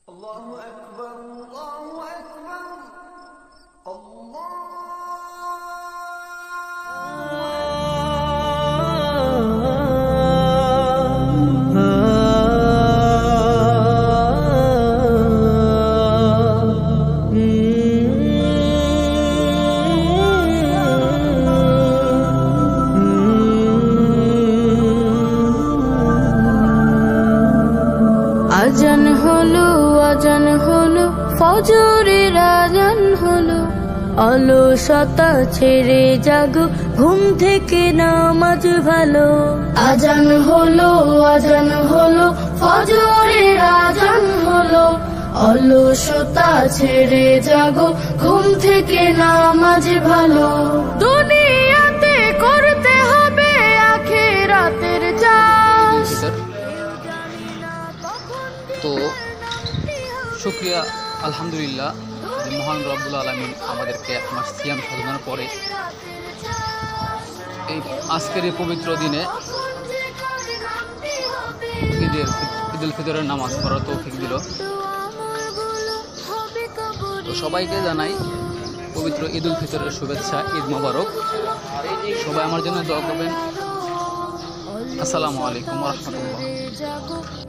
الله أكبر الله أكبر الله আজান হলো ফজরের আজান হলো, অলসতা ছেড়ে জাগো, ঘুম থেকে নামাজ ভালো। আজান হলো ফজরের আজান হলো, অলসতা ছেড়ে জাগো, ঘুম থেকে নামাজ ভালো। দুনিয়াতে করতে হবে আখিরাতের চাষ। তো শুকরিয়া আলহামদুলিল্লাহ যে মহান রব্বুল আলামিন আমাদেরকে এক মাস সিয়াম সাধনার পরে এই আজকের এই পবিত্র দিনে ঈদুল ফিতরের নামাজ পড়ার তৌফিক দিল। তো সবাইকে জানাই পবিত্র ঈদুল ফিতরের শুভেচ্ছা, ঈদ মোবারক। সবাই আমার জন্য দোয়া করবেন। আসসালামু আলাইকুম ওয়া রাহমাতুল্লাহ।